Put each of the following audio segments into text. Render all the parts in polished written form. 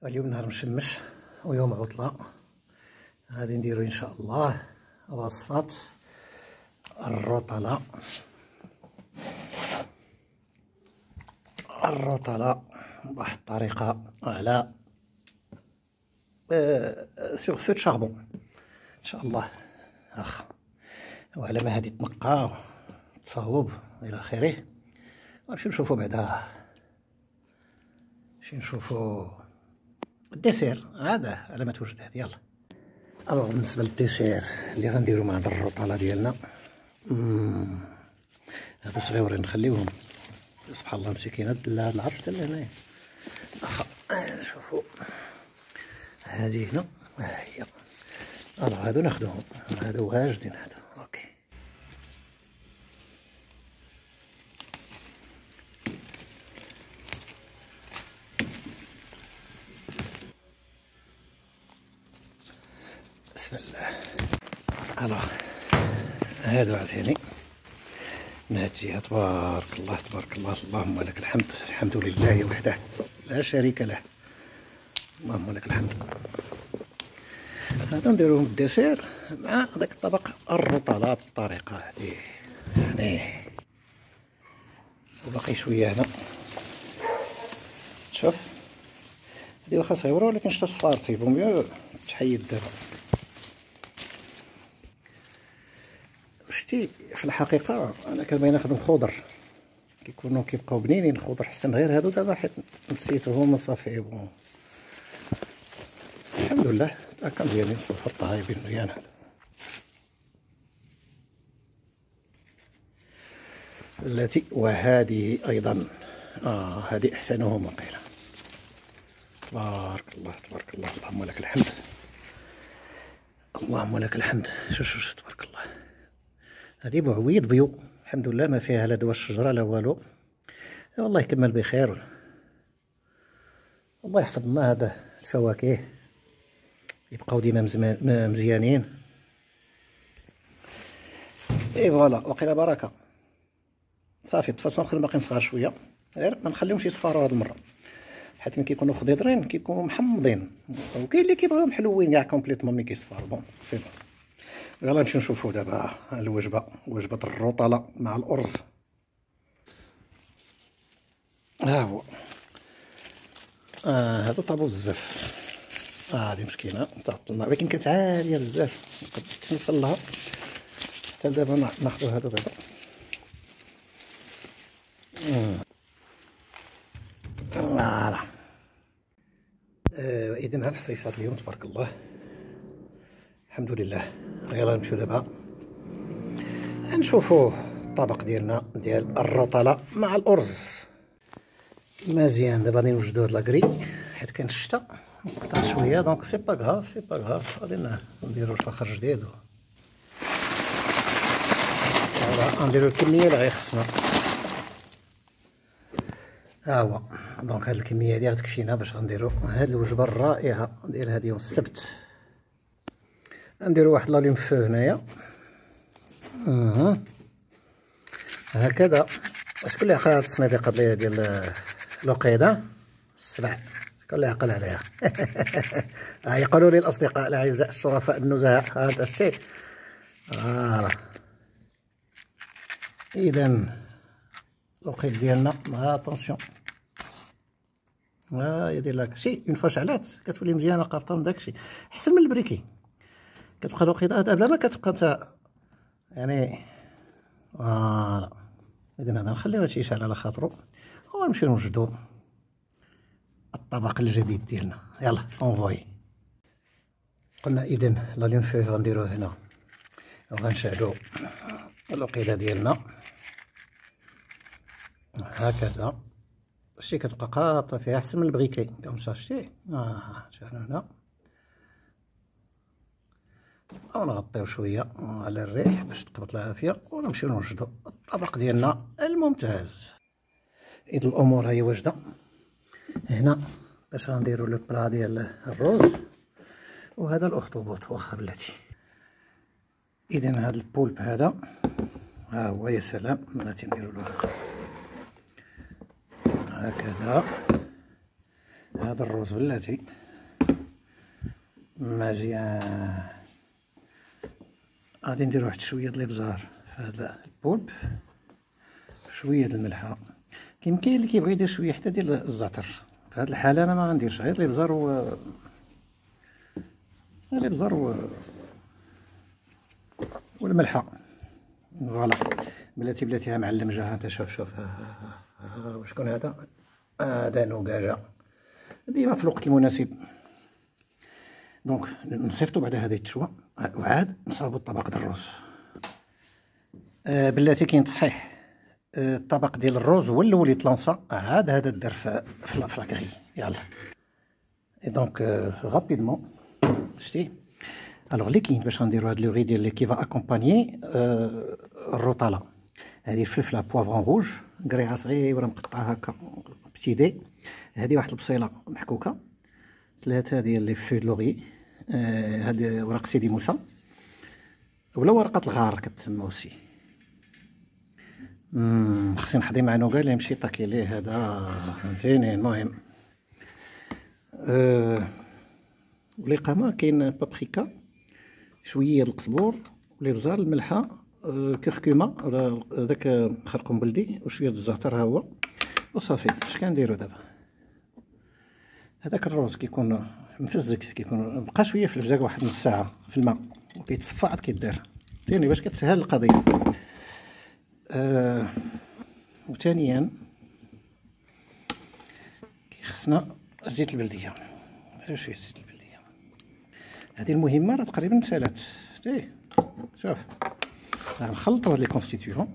اليوم نهار مشمش ويوم عطلة. غادي نديرو ان شاء الله وصفة الرطلة بواحد الطريقة على سوغ فو شاربون ان شاء الله. وعلى ما هادي تنقى تصاوب الى اخره. غنمشيو نشوفو بعدا نشوفو الديسير هذا على ما توجد هذه. يلا الوغ بالنسبه للديسير اللي غنديرو مع هاد الرطاله ديالنا، هادو صغيورين نخليوهم سبحان الله مسكين. هاد العرش حتى لهنايا. واخا نشوفو هادي هنا ها هي. هادو ناخدوهم، هادو واجدين هادو. اوكي بسم الله. الوغ هادو عاوتاني من هاد الجهة. تبارك الله تبارك الله، اللهم لك الحمد، الحمد لله وحده لا شريك له، اللهم لك الحمد. هادو نديروهم الديسير مع داك الطبق الرطلة بالطريقة هادي يعني. وباقي شوية هنا شوف هادي واخا صغيرة ولكن شتا الصفار تيبو ميو تحيد دابا. شتي في الحقيقة أنا كنبغي نخدم خضر كيكونوا كيبقاو بنينين الخضر حسن، غير هادو دابا حيت نسيتهم وصافي بون. الحمد لله هاكا مزيانين صفر طايبين مزيان. هذا التي وهذه أيضا هذه أحسنهم وقيلا. تبارك الله تبارك الله، اللهم لك الحمد، اللهم لك الحمد. شوف تبارك الله. هذه بعويض بيو الحمد لله، ما فيها لا دوا الشجرة لا والو. والله يكمل بخير، الله يحفظ لنا هذا الفواكه يبقاو ديما مزيانين. اي فوالا وقيلا بركه. صافي طفاصون خلي باقي صغار شويه، غير ما نخليهمش يصفاروا هاد المره حيت ملي كيكونوا خضيضرين كيكونوا محمضين، وكاين اللي كيبغيهم حلوين كاع كومبليتمون ملي كيصفاروا. بون سي بون. يلا نمشيو نشوفوا دابا الوجبه، وجبه الرطله مع الارز. ها هو هادو طابو بزاف. هادي مسكينه تعطلنا ولكن كانت عاليه بزاف مقدرتش نوصل لها حتى دابا. ناخذو هادو دابا. فوالا اذا هالحصيصات اليوم تبارك الله الحمد لله. يلا نمشيو دابا نشوفوا الطبق ديالنا ديال الرطله مع الارز. مزيان دابا غادي نوجدو هاد لاكري حيت كاين الشتا قطعت شويه دونك سي با كغاف سي با كغاف. غادي نديرو الفخر جديد فوالا غنديرو الكميه اللي غيخصنا. ها هو دونك هاد الكميه هادي غتكفينا باش غنديرو هاد الوجبه الرائعه ديال هاد يوم السبت. غنديرو واحد لاليم فو هنايا هكذا. شكون اللي عقل هاد الصناديقه ديال الوقيده السبع؟ شكون اللي عقل عليها؟ يقولوا لي الاصدقاء الاعزاء الشرفاء النزهاء هذا الشيء. اذا الوقيد ديالنا اتونسيون يدير لك شي اون فوا شعلات كتولي مزيانه قابطه من داكشي احسن من البريكي. كتبقى الوقيده هذا بلا ما كتبقى انت يعني. فوالا اذا هذا نخليو هادشي يشعل على خاطرو ونمشيو نوجدو الطبق الجديد ديالنا. يلا اونفوي. قلنا اذا لاليم فو غنديروه هنا وغنشعلو الوقيده ديالنا هكذا. شتي كتبقى قاطه فيها احسن من البريكي كمشا. شتي شعلو هنا ونغطيو شويه على الريح باش تقبط العافيه ونمشيو نوجدو الطبق ديالنا الممتاز. اذا الامور هي واجده هنا باش غنديرو لو بلا ديال الروز وهذا الاخطبوط واخا بلاتي. اذا هذا البولب هذا ها هو. يا سلام بلاتي نديرو له هكذا. هذا الروز بلاتي مزيان. غادي ندير واحد شويه د الابزار في هذا البولب، شويه د الملحه. كاين اللي كيبغي يدير شويه حتى ديال الزعتر. في هذه الحاله انا ما غنديرش، غير الابزار والملحه. فوالا بلاتي ها معلم جا. انت شوف وشكون هذا؟ هذا نوكاجا. ديما في الوقت المناسب. دونك نصيفطو بعد هذا يتشوى، وعاد نصاوبو الطبق د الروز. بلاتي كاين تصحيح، الطبق ديال الروز هو الاول يتلونسا، عاد هذا دار في لاكغي. يلا دونك غابيدمون شتي. الوغ اللي كاين باش غنديرو هاد لو غي ديال لي كيفا اكومبانيي الروطالا. هادي الفلفله بوافغون روج قريعه صغيره مقطعه هكا بتي دي. هادي واحد البصيله محكوكه، 3 ديال لي فو لوغي، هادي ورق سيدي موسى ولا ورقه الغار كتسمى اوسي. خصني نحضي مع نوكا اللي يمشي طاكي ليه هذا، فهمتيني. المهم والإقامة كاين بابريكا، شويه د القزبور والابزار، الملحه، كركمه ولا داك خرقوم بلدي، وشويه د الزعتر ها هو، وصافي. اش كنديرو دابا؟ هذاك الروز كيكون مفزك، كيكون بقى شويه في البزاك واحد نص ساعه في الماء وكيتصفى عاد كيدار، فهمتيني، باش كتسهل القضيه. وثانيا كيخصنا الزيت البلديه، شويه الزيت البلديه. هذه المهمه راه تقريبا سالات. شتي شوف، غنخلطو هاد لي كونستيتيون،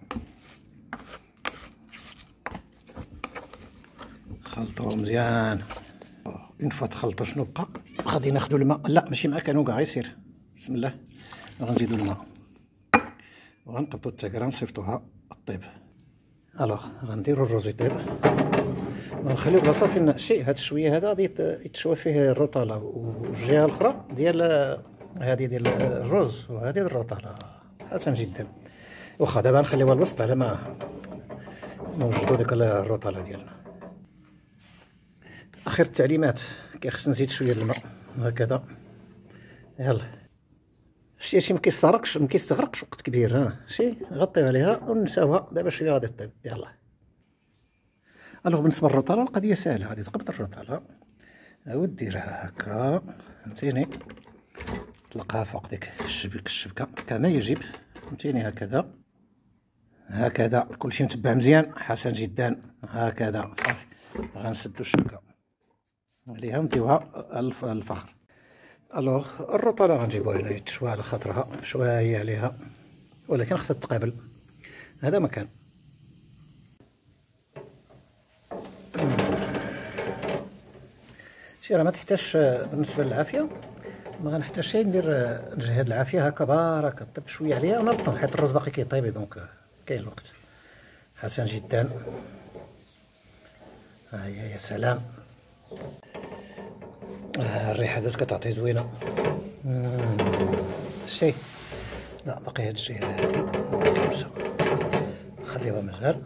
خلطوه مزيان. اون فوا تخلطو شنو بقى؟ غادي ناخدو الماء. لا ماشي معاك نوكا، غير سير بسم الله. غنزيدو الماء وغنقبطو التاكره نصيفطوها الطيب. الوغ غنديرو الروز يطيب ونخليو بلاصه فين شي هاد الشويه هذا غادي يتشوى فيه الروطالا، والجهه الاخرى ديال هذه ديال الروز وهذه ديال الروطالا. حسن جدا. واخا دابا نخليوها الوسط على ما نوجدو ديك الروطالا ديالنا. اخر التعليمات كيخص نزيد شويه الماء هكذا. يلا شتي هادشي مكيستغرقش وقت كبير. ها شتي غطيو عليها ونساوها دابا شويه غادي طيب. يلا الوغ بالنسبه للروطالا القضيه ساهله. غادي تقبط الروطالا وديرها هكا، فهمتيني، تطلقها فوق ديك الشبكه كما يجب، فهمتيني. هكذا كلشي متبع مزيان. حسن جدا. هكذا صافي. غنسدو الشبكه عليها ونديوها الفخر. الوغ الروطالا غنجيبوها هنا يتشوى على خاطرها شويه عليها، ولكن خصها تقابل. هذا مكان شي راه ما تحتاجش. بالنسبه للعافيه ما غنحتاج شي ندير نجهد العافيه هكا بارك طيب شويه عليها ونرطب، حيت الروز باقي كيطيب دونك كاين الوقت. حسن جدا. هيا يا سلام. الريحه دازت كتعطي زوينه. شي لا باقي هاد الجهه هادي خليوها مازال.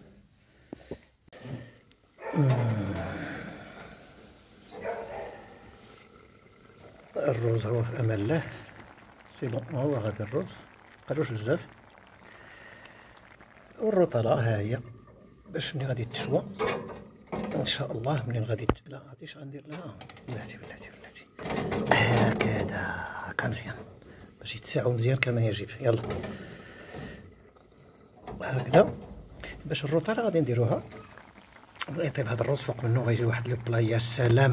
الروز هو في امان الله. سي بون هو غادي الروز مبقالوش بزاف. والروطالا ها هي باش ملي غادي تشوى ان شاء الله. منين غادي لا غاديش غندير لها بلاتي هكذا هكا مزيان باش يتساعو مزيان كما يجب. يلا هكذا باش الروطالا غادي نديروها يطيب هذا الروز فوق منه غيجي واحد لو بلا. يا سلام.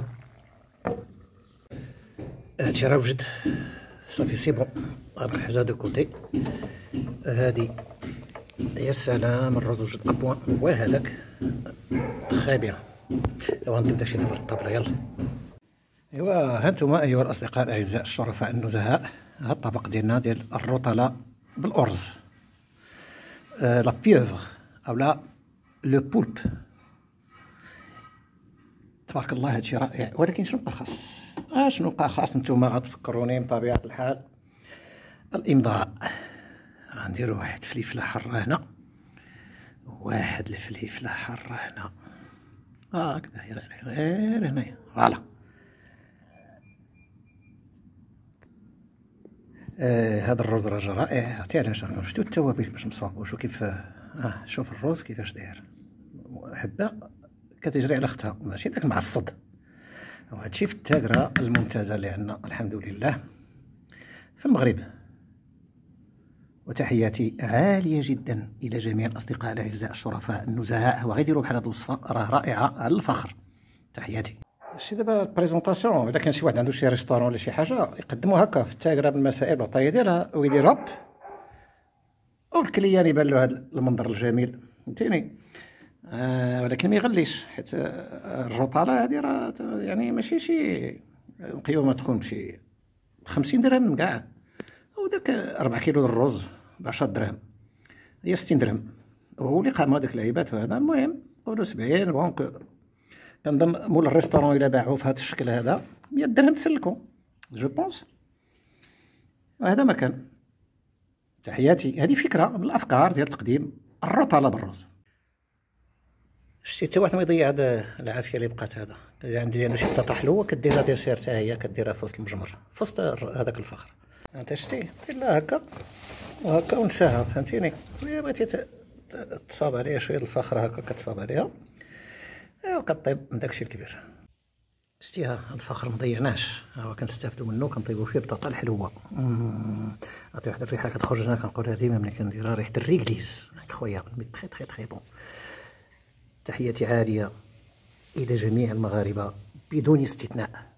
هادشي راه وجد صافي سي بون. غنحوز هادو كوتي. هادي يا سلام الروز وجد ابوان. وهذاك تخي بيان. ايوا غنبدا شي دابا الطابله. يلا ايوا ها انتم ايها الاصدقاء الاعزاء الشرفاء النزهاء، هذا الطبق ديالنا ديال الروطالا بالارز، لا بيوفر اولا لو بولب. تبارك الله هادشي رائع. ولكن شنو بقى خاص؟ شنو بقى خاص؟ نتوما غتفكروني بطبيعه الحال. الامضاء غنديرو واحد فليفله حاره هنا، واحد الفليفله حاره هنا، هكذا غير هنايا فوالا. هذا الرز راه رائع. عرفتي علاش؟ شفتو التوابل باش مصاوب، وشو كيف شوف الرز كيفاش داير، حبه كتجري على اختها، ماشي داك المعصد. وهادشي في التاكرة الممتازة اللي عندنا الحمد لله في المغرب. وتحياتي عالية جدا إلى جميع الأصدقاء الأعزاء الشرفاء النزهاء، هو غيديروا بحال هاد الوصفة راه رائعة على الفخر. تحياتي. شتي دابا البريزونطاسيون، إلا كان شي واحد عنده شي ريستورون ولا شي حاجة يقدمو هكا في التاكرة بالمسائل والطاية ديالها ويدير هوب، والكليان يبان له هاد المنظر الجميل، فهمتيني. ولكن ما يغليش، حيت الرطالة هادي راه يعني ماشي شي قيمة، تكون بشي 50 درهم كاع، وداك 4 كيلو الرز ب10 دراهم هي 60 درهم، وهو اللي قام هذاك العيبات. وهذا المهم قولوا 70. دونك كنظن مول الريستورون الا باعوه في هذا الشكل هذا 100 درهم تسلكو جو بونس. وهذا ما كان. تحياتي. هذه فكرة من الأفكار ديال تقديم الرطالة بالرز. شتي حتى واحد ما يضيع هاد العافيه اللي بقات. هذا عندي انا شي بطاطا حلوه كديرها ديسير حتى هي، كديرها في وسط المجمر في وسط هذاك الفخر. انت شتي دير لها هكا وهكا ونساها، فهمتيني. الا بغيتي تصاب عليها شويه الفخر هكا كتصاب عليها، ايوا كطيب من داكشي الكبير. شتي ها الفخر مضيعناش، ها هو كنستافدو منه، كنطيبو فيه بطاطا الحلوه. عطي واحد الريحه كتخرج هنا، كنقولها ديما ملي كنديرها، ريحه الريكليز خويا، تري تري تري بون. تحياتي عالية إلى جميع المغاربة بدون استثناء.